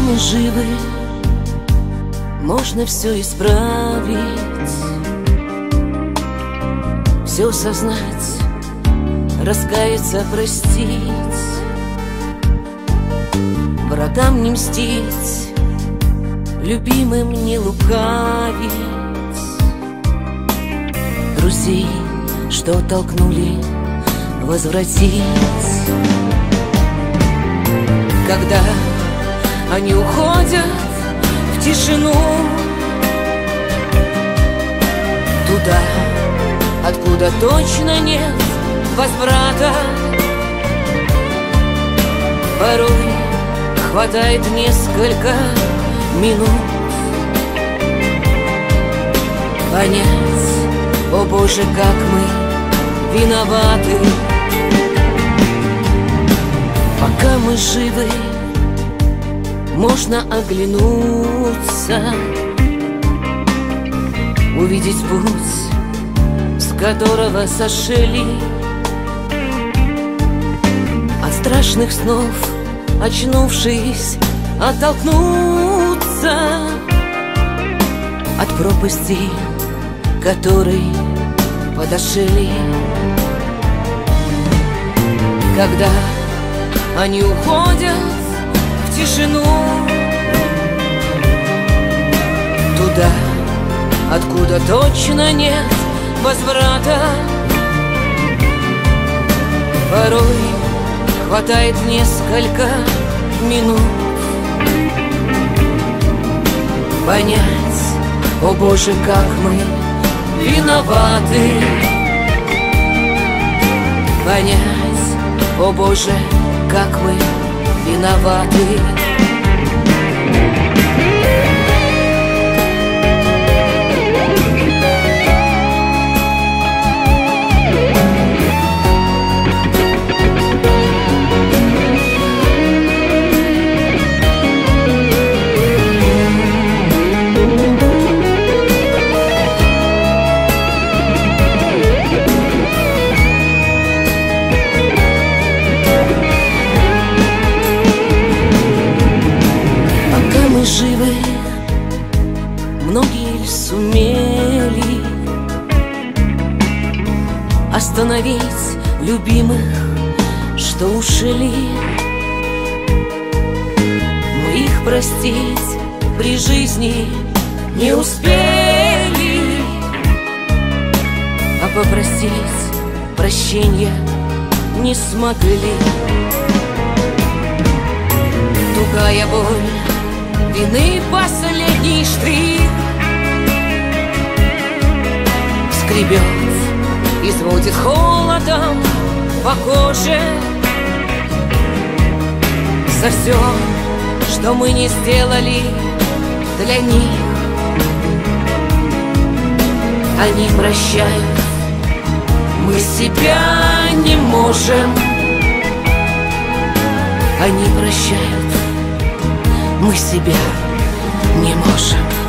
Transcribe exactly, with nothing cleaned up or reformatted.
мы живы, можно все исправить, все осознать, раскаяться, простить, врагам не мстить, любимым не лукавить, друзей, что толкнули, возвратить. Когда они уходят в тишину, туда, откуда точно нет возврата, порой хватает несколько минут понять, о Боже, как мы виноваты. Пока мы живы, можно оглянуться, увидеть путь, с которого сошли, от страшных снов очнувшись, оттолкнуться от пропасти, которой подошли. Когда они уходят в тишину, туда, откуда точно нет возврата, порой хватает несколько минут понять, о Боже, как мы виноваты. Понять, о Боже, как мы виноваты. Живы, многие сумели остановить любимых, что ушли. Мы их простить при жизни не успели, а попросить прощения не смогли. Тугая боль вины последний штрих скребет, изводит холодом по коже. За все, что мы не сделали для них, они прощают, мы себя не можем. Они прощают, мы себя не можем.